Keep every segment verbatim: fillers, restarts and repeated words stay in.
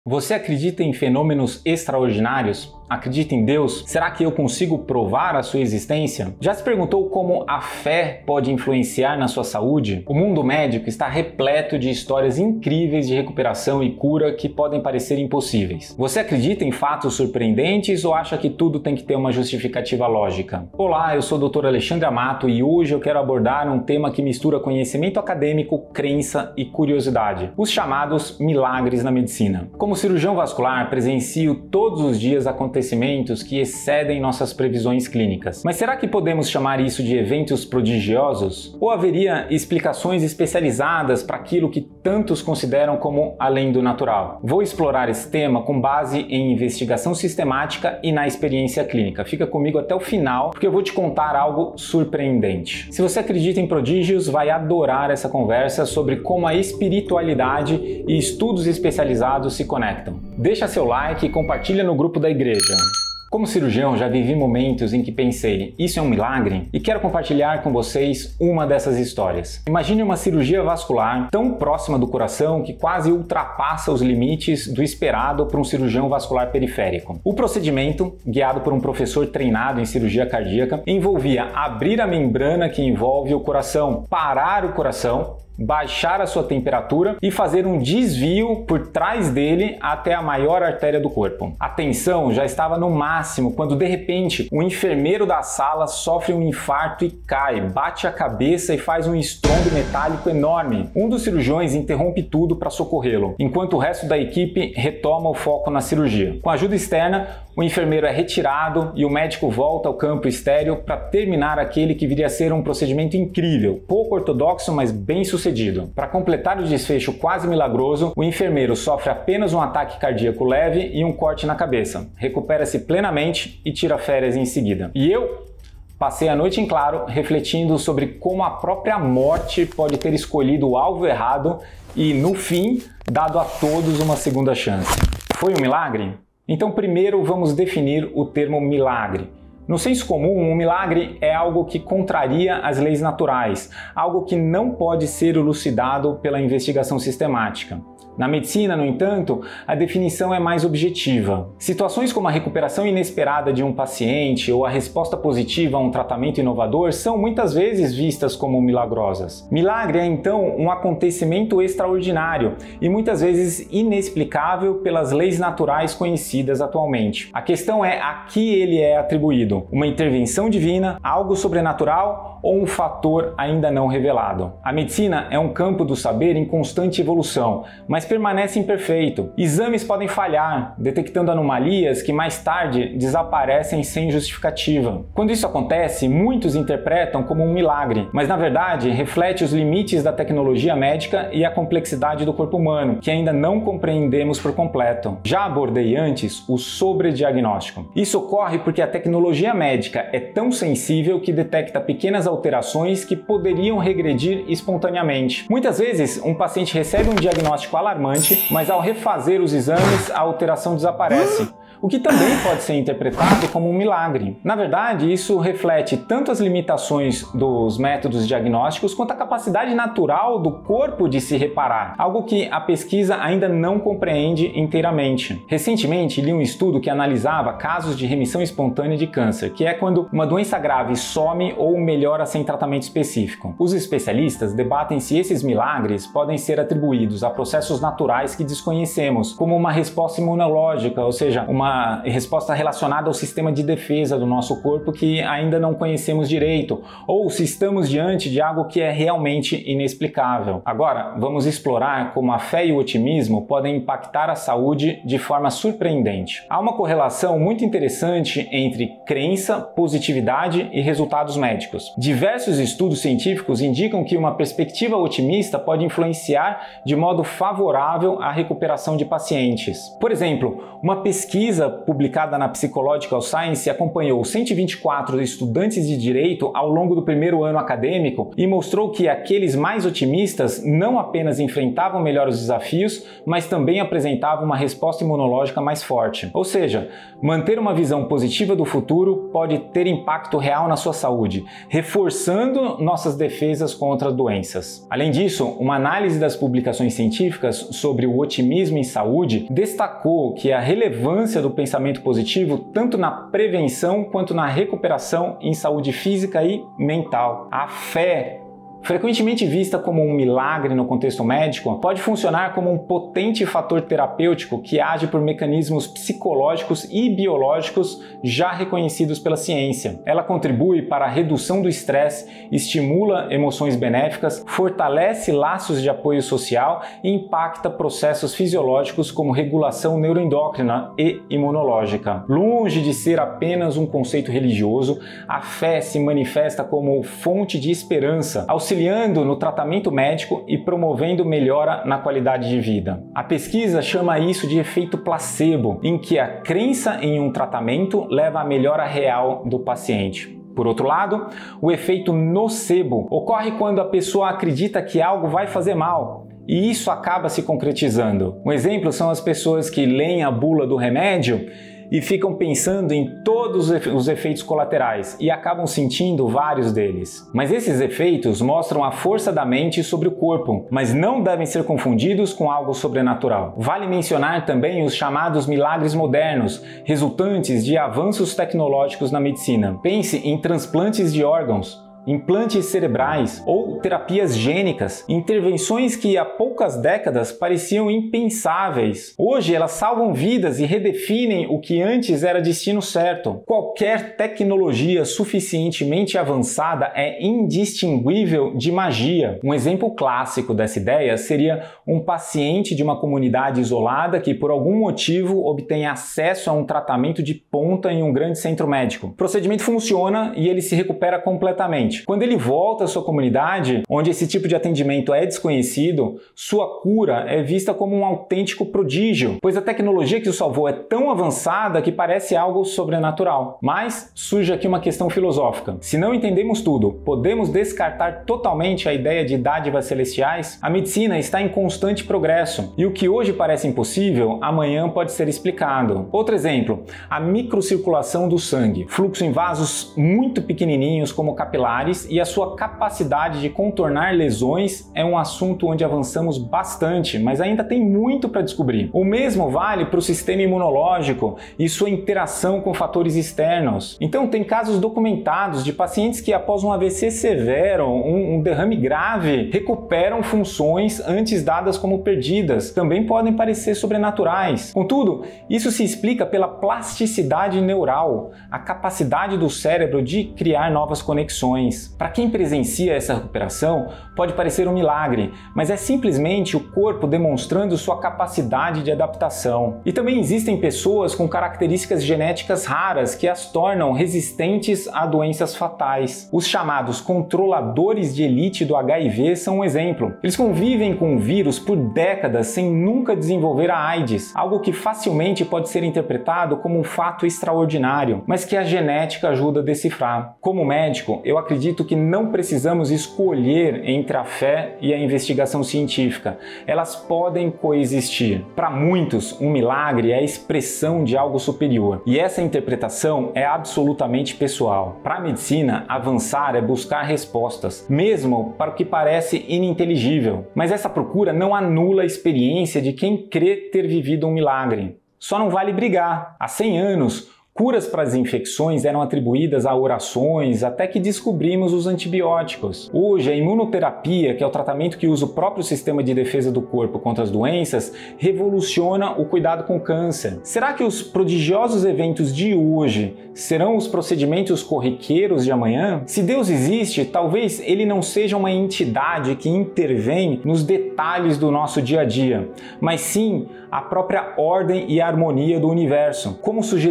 Você acredita em fenômenos extraordinários? Acredita em Deus? Será que eu consigo provar a sua existência? Já se perguntou como a fé pode influenciar na sua saúde? O mundo médico está repleto de histórias incríveis de recuperação e cura que podem parecer impossíveis. Você acredita em fatos surpreendentes ou acha que tudo tem que ter uma justificativa lógica? Olá, eu sou o doutor Alexandre Amato e hoje eu quero abordar um tema que mistura conhecimento acadêmico, crença e curiosidade, os chamados milagres na medicina. Como cirurgião vascular, presencio todos os dias acontecimentos acontecimentos que excedem nossas previsões clínicas. Mas será que podemos chamar isso de eventos prodigiosos? Ou haveria explicações especializadas para aquilo que tantos consideram como além do natural? Vou explorar esse tema com base em investigação sistemática e na experiência clínica. Fica comigo até o final, porque eu vou te contar algo surpreendente. Se você acredita em prodígios, vai adorar essa conversa sobre como a espiritualidade e estudos especializados se conectam. Deixa seu like e compartilha no grupo da igreja. Como cirurgião, já vivi momentos em que pensei, isso é um milagre? E quero compartilhar com vocês uma dessas histórias. Imagine uma cirurgia vascular tão próxima do coração que quase ultrapassa os limites do esperado para um cirurgião vascular periférico. O procedimento, guiado por um professor treinado em cirurgia cardíaca, envolvia abrir a membrana que envolve o coração, parar o coração, baixar a sua temperatura e fazer um desvio por trás dele até a maior artéria do corpo. A tensão já estava no máximo quando de repente um enfermeiro da sala sofre um infarto e cai, bate a cabeça e faz um estrondo metálico enorme. Um dos cirurgiões interrompe tudo para socorrê-lo, enquanto o resto da equipe retoma o foco na cirurgia. Com ajuda externa, o enfermeiro é retirado e o médico volta ao campo estéril para terminar aquele que viria a ser um procedimento incrível, pouco ortodoxo, mas bem sucedido. Para completar o desfecho quase milagroso, o enfermeiro sofre apenas um ataque cardíaco leve e um corte na cabeça. Recupera-se plenamente e tira férias em seguida. E eu passei a noite em claro refletindo sobre como a própria morte pode ter escolhido o alvo errado e, no fim, dado a todos uma segunda chance. Foi um milagre? Então, primeiro vamos definir o termo milagre. No senso comum, um milagre é algo que contraria as leis naturais, algo que não pode ser elucidado pela investigação sistemática. Na medicina, no entanto, a definição é mais objetiva. Situações como a recuperação inesperada de um paciente ou a resposta positiva a um tratamento inovador são muitas vezes vistas como milagrosas. Milagre é então um acontecimento extraordinário e muitas vezes inexplicável pelas leis naturais conhecidas atualmente. A questão é a que ele é atribuído: uma intervenção divina, algo sobrenatural ou um fator ainda não revelado. A medicina é um campo do saber em constante evolução, mas permanece imperfeito. Exames podem falhar, detectando anomalias que mais tarde desaparecem sem justificativa. Quando isso acontece, muitos interpretam como um milagre, mas na verdade reflete os limites da tecnologia médica e a complexidade do corpo humano, que ainda não compreendemos por completo. Já abordei antes o sobrediagnóstico. Isso ocorre porque a tecnologia médica é tão sensível que detecta pequenas alterações que poderiam regredir espontaneamente. Muitas vezes, um paciente recebe um diagnóstico alarmante, mas ao refazer os exames, a alteração desaparece, o que também pode ser interpretado como um milagre. Na verdade, isso reflete tanto as limitações dos métodos diagnósticos quanto a capacidade natural do corpo de se reparar, algo que a pesquisa ainda não compreende inteiramente. Recentemente, li um estudo que analisava casos de remissão espontânea de câncer, que é quando uma doença grave some ou melhora sem tratamento específico. Os especialistas debatem se esses milagres podem ser atribuídos a processos naturais que desconhecemos, como uma resposta imunológica, ou seja, uma resposta relacionada ao sistema de defesa do nosso corpo que ainda não conhecemos direito, ou se estamos diante de algo que é realmente inexplicável. Agora, vamos explorar como a fé e o otimismo podem impactar a saúde de forma surpreendente. Há uma correlação muito interessante entre crença, positividade e resultados médicos. Diversos estudos científicos indicam que uma perspectiva otimista pode influenciar de modo favorável a recuperação de pacientes. Por exemplo, uma pesquisa pesquisa publicada na Psychological Science acompanhou cento e vinte e quatro estudantes de direito ao longo do primeiro ano acadêmico e mostrou que aqueles mais otimistas não apenas enfrentavam melhor os desafios, mas também apresentavam uma resposta imunológica mais forte. Ou seja, manter uma visão positiva do futuro pode ter impacto real na sua saúde, reforçando nossas defesas contra doenças. Além disso, uma análise das publicações científicas sobre o otimismo em saúde destacou que a relevância do pensamento positivo tanto na prevenção quanto na recuperação em saúde física e mental. A fé, frequentemente vista como um milagre no contexto médico, pode funcionar como um potente fator terapêutico que age por mecanismos psicológicos e biológicos já reconhecidos pela ciência. Ela contribui para a redução do estresse, estimula emoções benéficas, fortalece laços de apoio social e impacta processos fisiológicos como regulação neuroendócrina e imunológica. Longe de ser apenas um conceito religioso, a fé se manifesta como fonte de esperança, auxiliando no tratamento médico e promovendo melhora na qualidade de vida. A pesquisa chama isso de efeito placebo, em que a crença em um tratamento leva à melhora real do paciente. Por outro lado, o efeito nocebo ocorre quando a pessoa acredita que algo vai fazer mal, e isso acaba se concretizando. Um exemplo são as pessoas que leem a bula do remédio e ficam pensando em todos os efeitos colaterais e acabam sentindo vários deles. Mas esses efeitos mostram a força da mente sobre o corpo, mas não devem ser confundidos com algo sobrenatural. Vale mencionar também os chamados milagres modernos, resultantes de avanços tecnológicos na medicina. Pense em transplantes de órgãos, implantes cerebrais ou terapias gênicas, intervenções que há poucas décadas pareciam impensáveis. Hoje elas salvam vidas e redefinem o que antes era destino certo. Qualquer tecnologia suficientemente avançada é indistinguível de magia. Um exemplo clássico dessa ideia seria um paciente de uma comunidade isolada que por algum motivo obtém acesso a um tratamento de ponta em um grande centro médico. O procedimento funciona e ele se recupera completamente. Quando ele volta à sua comunidade, onde esse tipo de atendimento é desconhecido, sua cura é vista como um autêntico prodígio, pois a tecnologia que o salvou é tão avançada que parece algo sobrenatural. Mas surge aqui uma questão filosófica. Se não entendemos tudo, podemos descartar totalmente a ideia de dádivas celestiais? A medicina está em constante progresso, e o que hoje parece impossível, amanhã pode ser explicado. Outro exemplo, a microcirculação do sangue, fluxo em vasos muito pequenininhos como capilares, e a sua capacidade de contornar lesões é um assunto onde avançamos bastante, mas ainda tem muito para descobrir. O mesmo vale para o sistema imunológico e sua interação com fatores externos. Então tem casos documentados de pacientes que após um A V C severo, um, um derrame grave, recuperam funções antes dadas como perdidas. Também podem parecer sobrenaturais. Contudo, isso se explica pela plasticidade neural, a capacidade do cérebro de criar novas conexões. Para quem presencia essa recuperação, pode parecer um milagre, mas é simplesmente o corpo demonstrando sua capacidade de adaptação. E também existem pessoas com características genéticas raras que as tornam resistentes a doenças fatais. Os chamados controladores de elite do H I V são um exemplo. Eles convivem com o vírus por décadas sem nunca desenvolver a AIDS, algo que facilmente pode ser interpretado como um fato extraordinário, mas que a genética ajuda a decifrar. Como médico, eu acredito Acredito que não precisamos escolher entre a fé e a investigação científica. Elas podem coexistir. Para muitos, um milagre é a expressão de algo superior, e essa interpretação é absolutamente pessoal. Para a medicina, avançar é buscar respostas, mesmo para o que parece ininteligível. Mas essa procura não anula a experiência de quem crê ter vivido um milagre. Só não vale brigar. Há cem anos, curas para as infecções eram atribuídas a orações até que descobrimos os antibióticos. Hoje, a imunoterapia, que é o tratamento que usa o próprio sistema de defesa do corpo contra as doenças, revoluciona o cuidado com o câncer. Será que os prodigiosos eventos de hoje serão os procedimentos corriqueiros de amanhã? Se Deus existe, talvez ele não seja uma entidade que intervém nos detalhes do nosso dia a dia, mas sim a própria ordem e harmonia do universo. Como sugeriu Einstein,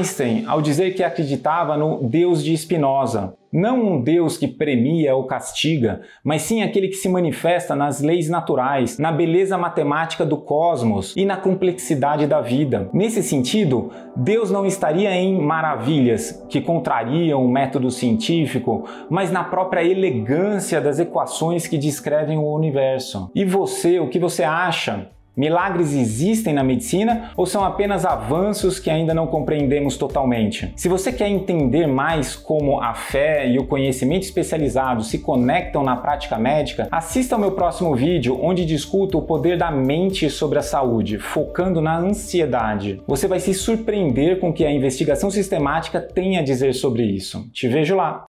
Einstein ao dizer que acreditava no Deus de Spinoza. Não um Deus que premia ou castiga, mas sim aquele que se manifesta nas leis naturais, na beleza matemática do cosmos e na complexidade da vida. Nesse sentido, Deus não estaria em maravilhas que contrariam o método científico, mas na própria elegância das equações que descrevem o universo. E você, o que você acha? Milagres existem na medicina ou são apenas avanços que ainda não compreendemos totalmente? Se você quer entender mais como a fé e o conhecimento especializado se conectam na prática médica, assista ao meu próximo vídeo onde discuto o poder da mente sobre a saúde, focando na ansiedade. Você vai se surpreender com o que a investigação sistemática tem a dizer sobre isso. Te vejo lá!